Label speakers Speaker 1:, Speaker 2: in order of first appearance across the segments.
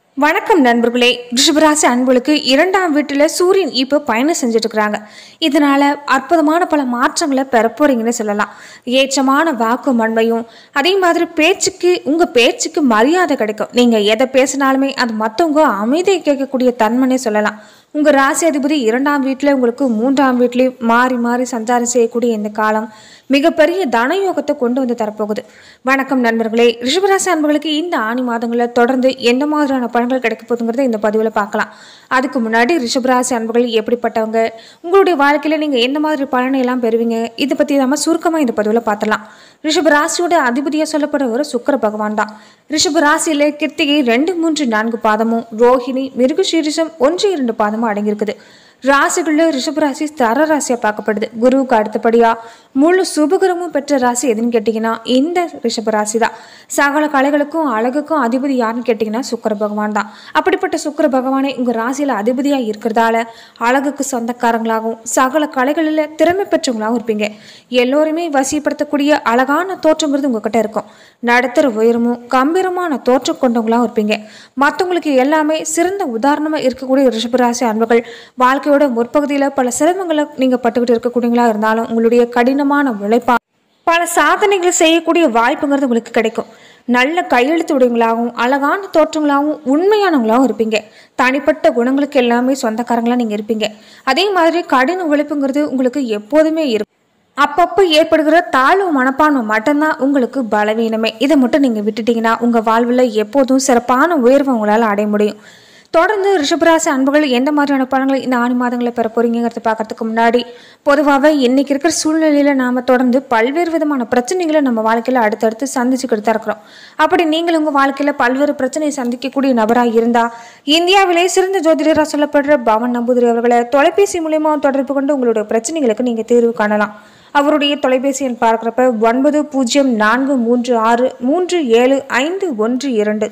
Speaker 1: வணக்கம் நண்பர்களே. ரிஷபராசி அன்புகளுக்கு 2ஆம் வீட்டில் சூரியன் இப்போ பயணம் செஞ்சுட்டு இருக்கிறாங்க. இதனால அற்புதமான பல மாற்றங்களை பெறப்போறீங்கன்னு சொல்லலாம். ஏற்றமான வாக்கு மண்மையும் அதே மாதிரி உங்க பேச்சுக்கு மரியாதை கிடைக்கும். நீங்க எதை பேசினாலுமே அது மற்றவங்க அமைதியை கேட்கக்கூடிய தன்மைன்னே சொல்லலாம். உங்க ராசி அதிபதி 2ஆம் வீட்டில் உங்களுக்கு 3ஆம் வீட்லேயும் மாறி மாறி சஞ்சாரம் செய்யக்கூடிய இந்த காலம் மிகப்பெரிய தனயோகத்தை கொண்டு வந்து தரப்போகுது. வணக்கம் நண்பர்களே. ரிஷபராசி அன்பர்களுக்கு இந்த ஆணி மாதங்களில் தொடர்ந்து எந்த மாதிரியான பலன்கள் கிடைக்க போகுதுங்கிறத இந்த பதிவில் பார்க்கலாம். அதுக்கு முன்னாடி ரிஷபராசி அன்பர்கள் எப்படிப்பட்டவங்க, உங்களுடைய வாழ்க்கையில் நீங்கள் எந்த மாதிரி பலனை எல்லாம் பெறுவீங்க, இதை பற்றி நம்ம சுருக்கமாக இந்த பதிவில் பார்த்துலாம். ரிஷபராசியோட அதிபதியாக சொல்லப்படுற சுக்கிர பகவான் தான். ரிஷபராசியில் கிருத்திகை 2, 3, 4 பாதமும், ரோஹிணி, மிருகசீரிஷம் 1, 2 பாதமும் அடங்கியிருக்குது. ராசிகளில் ரிஷபராசி தர ராசியாக பார்க்கப்படுது. குருவுக்கு அடுத்தபடியா முழு சுபகிரமும் பெற்ற ராசி எதுன்னு கேட்டிங்கன்னா இந்த ரிஷபராசி தான். சகல கலைகளுக்கும் அழகுக்கும் அதிபதி யாருன்னு கேட்டிங்கன்னா சுக்கிர பகவான் தான். அப்படிப்பட்ட சுக்கிர பகவானை உங்கள் ராசியில் அதிபதியாக இருக்கிறதால அழகுக்கு சொந்தக்காரங்களாகவும் சகல கலைகளில் திறமை பெற்றவங்களாகவும் இருப்பீங்க. எல்லோருமே வசிப்படுத்தக்கூடிய அழகான தோற்றங்கிறது உங்ககிட்ட இருக்கும். நடுத்தர உயரமும் கம்பீரமான தோற்றம் கொண்டவங்களாகவும் இருப்பீங்க. மற்றவங்களுக்கு எல்லாமே சிறந்த உதாரணமாக இருக்கக்கூடிய ரிஷபராசி அன்பர்கள் வாழ்க்கையோட முற்பகுதியில் பல சிரமங்களை நீங்கள் பட்டுக்கிட்டு இருக்கக்கூடியவங்களா இருந்தாலும் உங்களுடைய கடினமான உழைப்பா பல சாதனைகளை செய்யக்கூடிய வாய்ப்புங்கிறது உங்களுக்கு கிடைக்கும். நல்ல கையெழுத்து உடையவங்களாகவும் அழகான தோற்றங்களாகவும் உண்மையானவங்களாகவும் இருப்பீங்க. தனிப்பட்ட குணங்களுக்கு எல்லாமே சொந்தக்காரங்களாக நீங்கள் இருப்பீங்க. அதே மாதிரி கடின உழைப்புங்கிறது உங்களுக்கு எப்போதுமே இருக்கும். அப்பப்போ ஏற்படுகிற தாழ்வு மனப்பான்மை மட்டும்தான் உங்களுக்கு பலவீனமே. இதை மட்டும் நீங்கள் விட்டுட்டீங்கன்னா உங்கள் வாழ்வில் எப்போதும் சிறப்பான உயர்வை உங்களால் அடைய முடியும். தொடர்ந்து ரிஷபராசி அன்புகள் எந்த மாதிரியான பலன்களை இந்த ஆணி மாதங்களை பெற போறீங்கிறத பார்க்கறதுக்கு முன்னாடி பொதுவாகவே இன்னைக்கு இருக்கிற சூழ்நிலையில நாம தொடர்ந்து பல்வேறு விதமான பிரச்சனைகளை நம்ம வாழ்க்கையில அடுத்தடுத்து சந்திச்சுக்கிட்டு தான் இருக்கிறோம். அப்படி நீங்கள் உங்க வாழ்க்கையில பல்வேறு பிரச்சனையை சந்திக்கக்கூடிய நபராக இருந்தா இந்தியாவிலே சிறந்த ஜோதிடராக சொல்லப்படுற பவன் நம்பூதிரி அவர்களை தொலைபேசி மூலமா தொடர்பு கொண்டு உங்களுடைய பிரச்சனைகளுக்கு நீங்க தீர்வு காணலாம். அவருடைய தொலைபேசி எண் பார்க்குறப்ப 9046375112.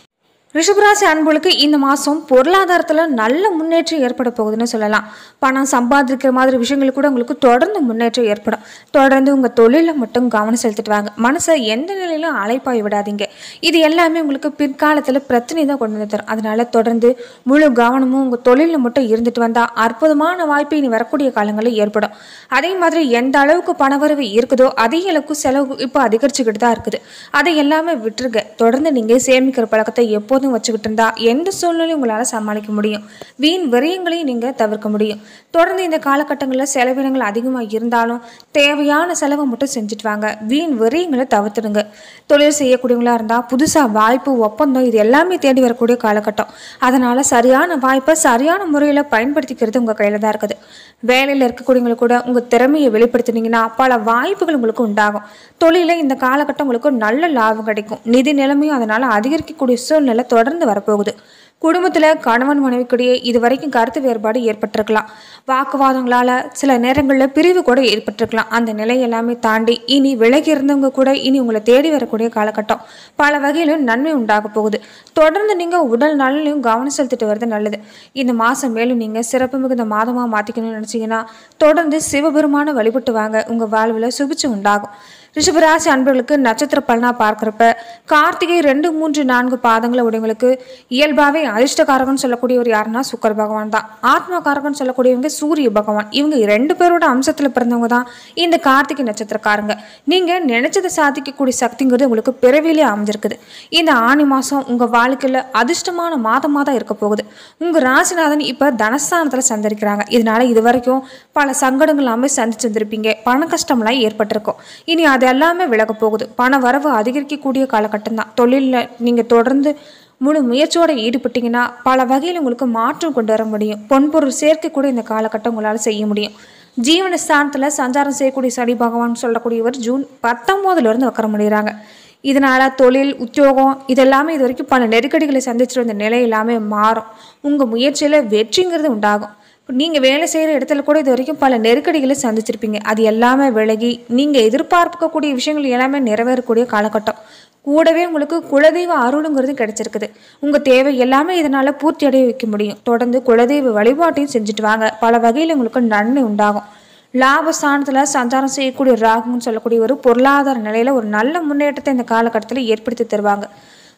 Speaker 1: ரிஷபராசி அன்புகளுக்கு இந்த மாதம் பொருளாதாரத்தில் நல்ல முன்னேற்றம் ஏற்பட போகுதுன்னு சொல்லலாம். பணம் சம்பாதிக்கிற மாதிரி விஷயங்கள் கூட உங்களுக்கு தொடர்ந்து முன்னேற்றம் ஏற்படும். தொடர்ந்து உங்கள் தொழிலில் மட்டும் கவனம் செலுத்திட்டு வாங்க. மனசை எந்த நிலையிலும் அலைப்பாய் விடாதீங்க. இது எல்லாமே உங்களுக்கு பிற்காலத்தில் பிரச்சனை தான் கொண்டு வந்து தரும். அதனால தொடர்ந்து முழு கவனமும் உங்கள் தொழிலில் மட்டும் இருந்துட்டு வந்தால் அற்புதமான வாய்ப்பு இனி வரக்கூடிய காலங்களில் ஏற்படும். அதே மாதிரி எந்த அளவுக்கு பணவரவு இருக்குதோ அதே அளவுக்கு செலவு இப்போ அதிகரிச்சுக்கிட்டு தான் இருக்குது. அதை எல்லாமே விட்டுருங்க. தொடர்ந்து நீங்கள் சேமிக்கிற பழக்கத்தை எப்போதும் வச்சுக்கிட்டு இருந்தா எந்த சூழ்நிலையும் உங்களால் சமாளிக்க முடியும். வீண் விரயங்களையும் நீங்க தவிர்க்க முடியும். தொடர்ந்து இந்த காலகட்டங்களில் செலவினங்கள் அதிகமாக இருந்தாலும் தேவையான செலவை மட்டும் செஞ்சுட்டு வாங்க. வீண் விரயங்களை தவிர்த்துடுங்க. தொழில் செய்யக்கூடியவங்களா இருந்தா புதுசா வாய்ப்பு, ஒப்பந்தம் இது எல்லாமே தேடி வரக்கூடிய காலகட்டம். அதனால சரியான வாய்ப்பை சரியான முறையில் பயன்படுத்திக்கிறது உங்க கையில தான் இருக்குது. வேலையில் இருக்கக்கூடியவங்களுக்கு கூட உங்க திறமையை வெளிப்படுத்தினீங்கன்னா பல வாய்ப்புகள் உங்களுக்கு உண்டாகும். தொழில இந்த காலகட்டம் உங்களுக்கு நல்ல லாபம் கிடைக்கும். நிதி நிலைமையும் அதனால அதிகரிக்கக்கூடிய சூழ்நிலை தொடர்ந்து வரப்போகுது. குடும்பத்தில் கணவன் மனைவிக்கிடையே இது வரைக்கும் கருத்து வேறுபாடு ஏற்பட்டிருக்கலாம். வாக்குவாதங்களால் சில நேரங்களில் பிரிவு கூட ஏற்பட்டிருக்கலாம். அந்த நிலை எல்லாமே தாண்டி இனி விலகி இருந்தவங்க கூட இனி உங்களை தேடி வரக்கூடிய காலகட்டம். பல வகையிலும் நன்மை உண்டாக போகுது. தொடர்ந்து நீங்கள் உடல் நலனையும் கவனம் செலுத்திட்டு வரது நல்லது. இந்த மாதம் மேலும் நீங்கள் சிறப்பு மிகுந்த மாதமாக மாற்றிக்கணும்னு நினச்சிங்கன்னா தொடர்ந்து சிவபெருமான வழிபட்டு வாங்க. உங்கள் வாழ்வில் சுபிச்சு உண்டாகும். ரிஷபராசி அன்பர்களுக்கு நட்சத்திர பலனா பார்க்குறப்ப கார்த்திகை 2, 3, 4 பாதங்களை உடையவங்களுக்கு இயல்பாகவே அதிர்ஷ்டகாரகன் சொல்லக்கூடியவர் யாருன்னா சுக்கிர பகவான் தான். ஆத்மகாரகன் சொல்லக்கூடியவங்க சூரிய பகவான். இவங்க 2 பேரோட அம்சத்தில் பிறந்தவங்க தான் இந்த கார்த்திகை நட்சத்திரக்காரங்க. நீங்கள் நினைச்சதை சாதிக்கக்கூடிய சக்திங்கிறது உங்களுக்கு பிறவிலே அமைஞ்சிருக்குது. இந்த ஆணி மாதம் உங்கள் வாழ்க்கையில் அதிர்ஷ்டமான மாதமாக தான் இருக்க போகுது. உங்கள் ராசிநாதன் இப்போ தனஸ்தானத்தில் சந்தரிக்கிறாங்க. இதனால இது வரைக்கும் பல சங்கடங்கள் எல்லாமே சந்திச்சு வந்திருப்பீங்க. பண கஷ்டம்லாம் ஏற்பட்டிருக்கும். இனி அது எல்லாமே விலக போகுது. பண வரவு அதிகரிக்கக்கூடிய காலகட்டம் தான். தொழிலில் நீங்கள் தொடர்ந்து முழு முயற்சியோடு ஈடுபட்டீங்கன்னா பல வகையில் உங்களுக்கு மாற்றம் கொண்டு வர முடியும். பொன்பொருள் சேர்க்கை கூட இந்த காலகட்டம் உங்களால் செய்ய முடியும். ஜீவனஸ்தானத்தில் சஞ்சாரம் செய்யக்கூடிய சனி பகவான் சொல்லக்கூடியவர் ஜூன் 19 வக்கர முடிகிறாங்க. இதனால தொழில், உத்தியோகம் இதெல்லாமே இது வரைக்கும் பல நெருக்கடிகளை சந்திச்சுட்டு வந்த நிலை எல்லாமே மாறும். உங்கள் முயற்சியில் வெற்றிங்கிறது உண்டாகும். நீங்கள் வேலை செய்கிற இடத்துல கூட இது வரைக்கும் பல நெருக்கடிகளை சந்திச்சிருப்பீங்க. அது எல்லாமே விலகி நீங்கள் எதிர்பார்க்கக்கூடிய விஷயங்கள் எல்லாமே நிறைவேறக்கூடிய காலகட்டம். கூடவே உங்களுக்கு குலதெய்வ அருளுங்கிறது கிடைச்சிருக்குது. உங்கள் தேவை எல்லாமே இதனால் பூர்த்தி அடைய வைக்க முடியும். தொடர்ந்து குலதெய்வ வழிபாட்டையும் செஞ்சுட்டு வாங்க. பல வகையில் உங்களுக்கு நன்மை உண்டாகும். லாபஸ்தானத்தில் சஞ்சாரம் செய்யக்கூடிய ராகுன்னு சொல்லக்கூடிய ஒரு பொருளாதார நிலையில் ஒரு நல்ல முன்னேற்றத்தை இந்த காலகட்டத்தில் ஏற்படுத்தி தருவாங்க.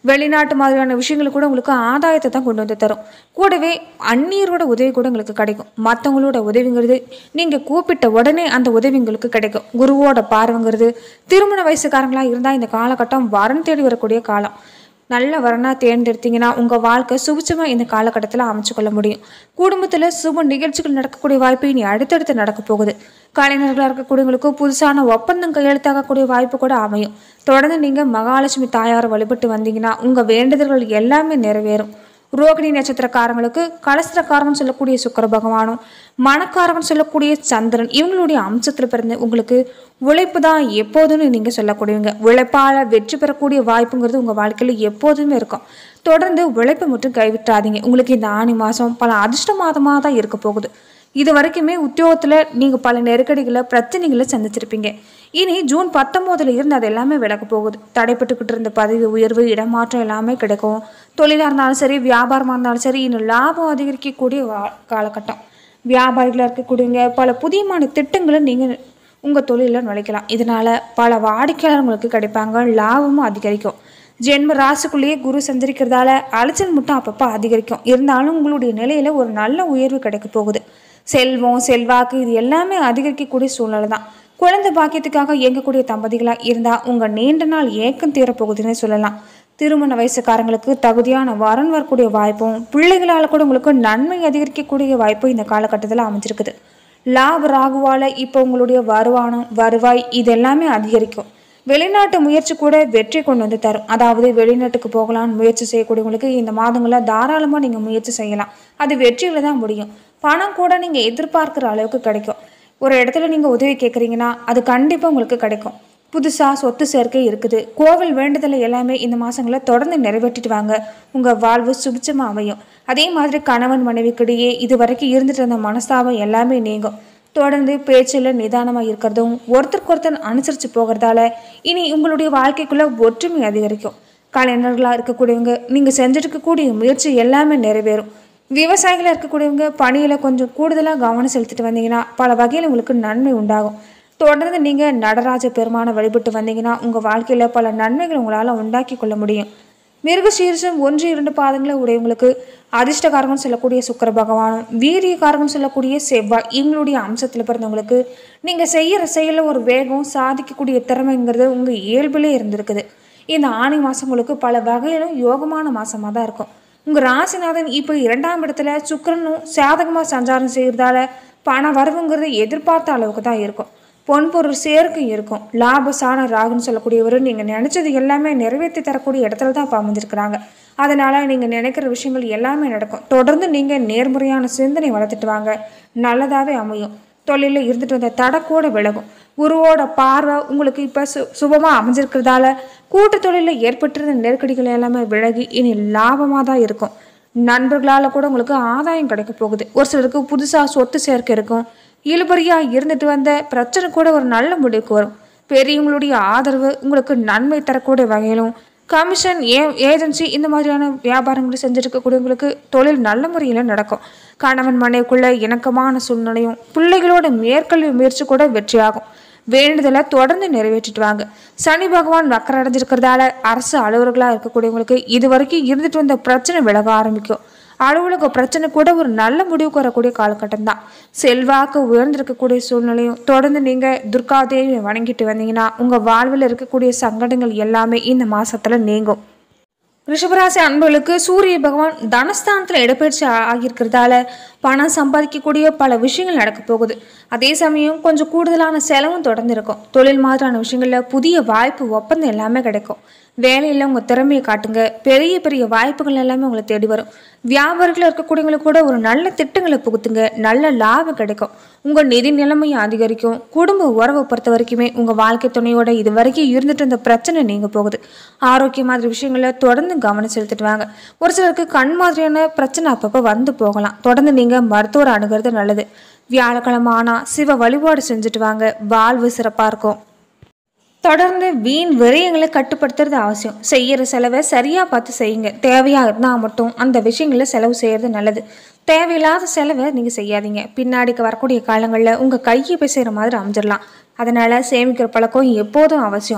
Speaker 1: வெளிநாட்டு மாதிரியான விஷயங்கள் கூட உங்களுக்கு ஆதாயத்தை தான் கொண்டு வந்து தரும். கூடவே அந்நியரோட உதவி கூட உங்களுக்கு கிடைக்கும். மற்றவங்களோட உதவிங்கிறது நீங்கள் கூப்பிட்ட உடனே அந்த உதவி உங்களுக்கு கிடைக்கும். குருவோட பார்வைங்கிறது திருமண வயசுக்காரங்களாக இருந்தால் இந்த காலகட்டம் வரன் தேடி வரக்கூடிய காலம். நல்ல வரனாக தேர்ந்தெடுத்தீங்கன்னா உங்கள் வாழ்க்கை சுபிச்சமாக இந்த காலகட்டத்தில் அமைச்சு கொள்ள முடியும். குடும்பத்தில் சுப நிகழ்ச்சிகள் நடக்கக்கூடிய வாய்ப்பு இனி அடுத்தடுத்து நடக்க போகுது. கலைஞர்களாக இருக்கக்கூடியவங்களுக்கு புதுசான ஒப்பந்தம் கையெழுத்தாகக்கூடிய வாய்ப்பு கூட அமையும். தொடர்ந்து நீங்கள் மகாலட்சுமி தாயாரை வழிபட்டு வந்தீங்கன்னா உங்கள் வேண்டுதல்கள் எல்லாமே நிறைவேறும். ரோகிணி நட்சத்திரக்காரங்களுக்கு கலஸ்திரக்காரன் சொல்லக்கூடிய சுக்கிர பகவானும் மணக்காரன் சொல்லக்கூடிய சந்திரன் இவங்களுடைய அம்சத்தில் பிறந்து உங்களுக்கு உழைப்பு தான் எப்போதுன்னு நீங்கள் சொல்லக்கூடியவங்க. உழைப்பால் வெற்றி பெறக்கூடிய வாய்ப்புங்கிறது உங்கள் வாழ்க்கையில் எப்போதுமே இருக்கும். தொடர்ந்து உழைப்பை மட்டும் கைவிட்டாதீங்க. உங்களுக்கு இந்த ஆனி மாதம் பல அதிர்ஷ்ட மாதமாக தான் இருக்க போகுது. இது வரைக்குமே உத்தியோகத்தில் நீங்கள் பல நெருக்கடிகளை பிரச்சனைகளை சந்திச்சிருப்பீங்க. இனி ஜூன் 19 இருந்து அது எல்லாமே விலக போகுது. தடைப்பட்டுக்கிட்டு இருந்த பதவி உயர்வு இடமாற்றம் எல்லாமே கிடைக்கும். தொழிலாக இருந்தாலும் சரி வியாபாரமாக இருந்தாலும் சரி இன்னும் லாபம் அதிகரிக்கக்கூடிய காலகட்டம். வியாபாரிகளாக இருக்கக்கூடியவங்க பல புதியமான திட்டங்களை நீங்கள் உங்கள் தொழிலில் நுழைக்கலாம். இதனால் பல வாடிக்கையாளர்களுக்கு கிடைப்பாங்க. லாபமும் அதிகரிக்கும். ஜென்ம ராசிக்குள்ளேயே குரு சஞ்சரிக்கிறதால அலைச்சல் மட்டும் அப்பப்போ அதிகரிக்கும். இருந்தாலும் உங்களுடைய நிலையில் ஒரு நல்ல உயர்வு கிடைக்க போகுது. செல்வம் செல்வாக்கு இது எல்லாமே அதிகரிக்கக்கூடிய சூழ்நிலை தான். குழந்தை பாக்கியத்துக்காக இயங்கக்கூடிய தம்பதிகளாக இருந்தால் உங்கள் நீண்ட நாள் ஏக்கம் தீரப்போகுதுன்னு சொல்லலாம். திருமண வயசுக்காரங்களுக்கு தகுதியான வரன் வரக்கூடிய வாய்ப்பும் பிள்ளைகளால் கூட உங்களுக்கு நன்மை அதிகரிக்கக்கூடிய வாய்ப்பும் இந்த காலகட்டத்தில் அமைஞ்சிருக்குது. லாப ராகுவால் இப்போ உங்களுடைய வருவாய் இது எல்லாமே அதிகரிக்கும். வெளிநாட்டு முயற்சி கூட வெற்றி கொண்டு வந்து தரும். அதாவது வெளிநாட்டுக்கு போகலான்னு முயற்சி செய்யக்கூடியவங்களுக்கு இந்த மாதங்களில் தாராளமாக நீங்கள் முயற்சி செய்யலாம். அது வெற்றியில் தான் முடியும். பணம் கூட நீங்கள் எதிர்பார்க்குற அளவுக்கு கிடைக்கும். ஒரு இடத்துல நீங்கள் உதவி கேட்குறீங்கன்னா அது கண்டிப்பாக உங்களுக்கு கிடைக்கும். புதுசாக சொத்து சேர்க்கை இருக்குது. கோவில் வேண்டுதலை எல்லாமே இந்த மாதங்களில் தொடர்ந்து நிறைவேற்றிட்டு வாங்க. உங்கள் வாழ்வு சுபிச்சமாக அமையும். அதே மாதிரி கணவன் மனைவிக்கிடையே இது வரைக்கும் இருந்துட்டு இருந்த மனஸ்தாபம் எல்லாமே நீங்கும். தொடர்ந்து பேச்சில் நிதானமாக இருக்கிறதும் ஒருத்தருக்கு அனுசரித்து போகிறதால இனி உங்களுடைய வாழ்க்கைக்குள்ளே ஒற்றுமை அதிகரிக்கும். கலைஞர்களாக இருக்கக்கூடியவங்க நீங்கள் செஞ்சுட்டு இருக்கக்கூடிய முயற்சி எல்லாமே நிறைவேறும். விவசாயிகளாக இருக்கக்கூடியவங்க பணியில் கொஞ்சம் கூடுதலாக கவனம் செலுத்திட்டு வந்தீங்கன்னா பல வகையில் உங்களுக்கு நன்மை உண்டாகும். தொடர்ந்து நீங்கள் நடராஜ பெருமானை வழிபட்டு வந்தீங்கன்னா உங்கள் வாழ்க்கையில் பல நன்மைகள் உங்களால் உண்டாக்கி கொள்ள முடியும். மிருகசீரிஷம் 1-2 பாதங்களை உடையவங்களுக்கு அதிர்ஷ்டகாரகன் சொல்லக்கூடிய சுக்கிர பகவானும் வீரியகாரகன் சொல்லக்கூடிய செவ்வாய் இவங்களுடைய அம்சத்தில் பிறந்தவங்களுக்கு நீங்கள் செய்கிற செயலில் ஒரு வேகம் சாதிக்கக்கூடிய திறமைங்கிறது உங்கள் இயல்பிலே இருந்திருக்குது. இந்த ஆனி மாதம் உங்களுக்கு பல வகையிலும் யோகமான மாதமாக தான் இருக்கும். உங்கள் ராசிநாதன் இப்போ 2ஆம் இடத்துல சுக்கிரனும் சாதகமாக சஞ்சாரம் செய்கிறதால பண வரவுங்கிறது எதிர்பார்த்த அளவுக்கு தான் இருக்கும். பொன்பொருள் சேர்க்கை இருக்கும். லாபசான ராகுன்னு சொல்லக்கூடியவர் நீங்கள் நினச்சது எல்லாமே நிறைவேற்றி தரக்கூடிய இடத்துல தான் இப்போ அமைஞ்சிருக்கிறாங்க. அதனால் நீங்கள் நினைக்கிற விஷயங்கள் எல்லாமே நடக்கும். தொடர்ந்து நீங்கள் நேர்முறையான சிந்தனை வளர்த்துட்டு வாங்க. நல்லதாகவே அமையும். தொழிலில் இருந்துட்டு வந்த தடக்கூட விலகும். குருவோட பார்வை உங்களுக்கு இப்போ சுபமாக அமைஞ்சிருக்கிறதால கூட்டு தொழிலில் ஏற்பட்டிருந்த நெருக்கடிகள் எல்லாமே விலகி இனி லாபமாக தான் இருக்கும். நண்பர்களால் கூட உங்களுக்கு ஆதாயம் கிடைக்க போகுது. ஒரு சிலருக்கு புதுசாக சொத்து சேர்க்கை இருக்கும். இழுபறியாக இருந்துட்டு வந்த பிரச்சனை கூட ஒரு நல்ல முடிவுக்கு வரும். பெரியவங்களுடைய ஆதரவு உங்களுக்கு நன்மை தரக்கூடிய வகையிலும் கமிஷன் ஏஜென்சி இந்த மாதிரியான வியாபாரங்களை செஞ்சுருக்கக்கூடியவங்களுக்கு தொழில் நல்ல முறையில் நடக்கும். கணவன் மனைவிக்குள்ள இணக்கமான சூழ்நிலையும் பிள்ளைகளோட மேற்கல்வி முயற்சி கூட வெற்றியாகும். வேண்டுதலை தொடர்ந்து நிறைவேற்றிட்டு வாங்க. சனி பகவான் வக்கரம் அடைஞ்சிருக்கிறதால அரசு அலுவலர்களாக இருக்கக்கூடியவங்களுக்கு இது வரைக்கும் இருந்துட்டு வந்த பிரச்சனை விலக ஆரம்பிக்கும். அலுவலக பிரச்சனை கூட ஒரு நல்ல முடிவுக்கு வரக்கூடிய காலகட்டம் தான். செல்வாக்கு உயர்ந்திருக்கக்கூடிய சூழ்நிலையும் தொடர்ந்து நீங்கள் துர்காதேவியை வணங்கிட்டு வந்தீங்கன்னா உங்கள் வாழ்வில் இருக்கக்கூடிய சங்கடங்கள் எல்லாமே இந்த மாதத்தில் நீங்கும். ரிஷபராசி அன்பர்களுக்கு சூரிய பகவான் தனஸ்தானத்தில் இடப்பெயர்ச்சி ஆகியிருக்கிறதால பணம் சம்பாதிக்கக்கூடிய பல விஷயங்கள் நடக்க போகுது. அதே சமயம் கொஞ்சம் கூடுதலான செலவும் தொடர்ந்து இருக்கும். தொழில் மாதிரியான விஷயங்களில் புதிய வாய்ப்பு ஒப்பந்தம் எல்லாமே கிடைக்கும். வேலையில் உங்கள் திறமையை காட்டுங்க. பெரிய பெரிய வாய்ப்புகள் எல்லாமே உங்களை தேடி வரும். வியாபாரிகள் இருக்கக்கூடியவங்களுக்கு கூட ஒரு நல்ல திட்டங்களை புகுத்துங்க. நல்ல லாபம் கிடைக்கும். உங்கள் நிதி நிலைமையும் அதிகரிக்கும். குடும்ப உறவை பொறுத்த வரைக்குமே உங்கள் வாழ்க்கை துணையோட இது வரைக்கும் இருந்துட்டு இருந்த பிரச்சனை நீங்க போகுது. ஆரோக்கிய மாதிரி விஷயங்களை தொடர்ந்து கவனம் செலுத்திட்டு வாங்க. ஒரு சிலருக்கு கண் மாதிரியான பிரச்சனை அப்பப்போ வந்து போகலாம். தொடர்ந்து நீங்கள் மருத்துவரை அணுகிறது நல்லது. வியாழக்கிழமை ஆனால் சிவ வழிபாடு செஞ்சுட்டு வாங்க. வாழ்வு சிறப்பாக இருக்கும். தொடர்ந்து வீண் விரயங்களை கட்டுப்படுத்துறது அவசியம். செய்கிற செலவை சரியாக பார்த்து செய்யுங்க. தேவையாக இருந்தால் மட்டும் அந்த விஷயங்களை செலவு செய்கிறது நல்லது. தேவையில்லாத செலவை நீங்கள் செய்யாதீங்க. பின்னாடிக்கு வரக்கூடிய காலங்களில் உங்கள் கையை போய் செய்கிற மாதிரி அமைஞ்சிடலாம். அதனால் சேமிக்கிற பழக்கம் எப்போதும் அவசியம்.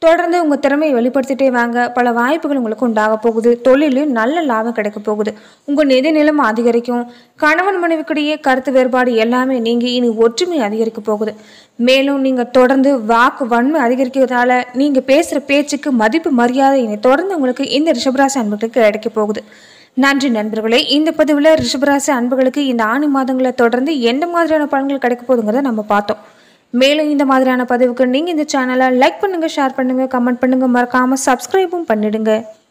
Speaker 1: தொடர்ந்து உங்கள் திறமையை வெளிப்படுத்திட்டே வாங்க. பல வாய்ப்புகள் உங்களுக்கு உண்டாக போகுது. தொழிலும் நல்ல லாபம் கிடைக்க போகுது. உங்கள் நிதி நிலைமை அதிகரிக்கும். கணவன் மனைவிக்கிடையே கருத்து வேறுபாடு எல்லாமே நீங்கி இனி ஒற்றுமை அதிகரிக்க போகுது. மேலும் நீங்கள் தொடர்ந்து வாக்கு வன்மை அதிகரிக்கிறதால நீங்கள் பேசுகிற பேச்சுக்கு மதிப்பு மரியாதை இனி தொடர்ந்து உங்களுக்கு இந்த ரிஷபராசி அன்புகளுக்கு கிடைக்க போகுது. நன்றி நண்பர்களே. இந்த பதிவில் ரிஷபராசி அன்புகளுக்கு இந்த ஆணி மாதங்களை தொடர்ந்து எந்த மாதிரியான பலன்கள் கிடைக்க போகுதுங்கிறத நம்ம பார்த்தோம். மேலும் இந்த மாதிரியான பதிவுக்கு நீங்கள் இந்த சேனலை லைக் பண்ணுங்கள், ஷேர் பண்ணுங்கள், கமெண்ட் பண்ணுங்கள், மறக்காமல் சப்ஸ்கிரைபும் பண்ணிடுங்க.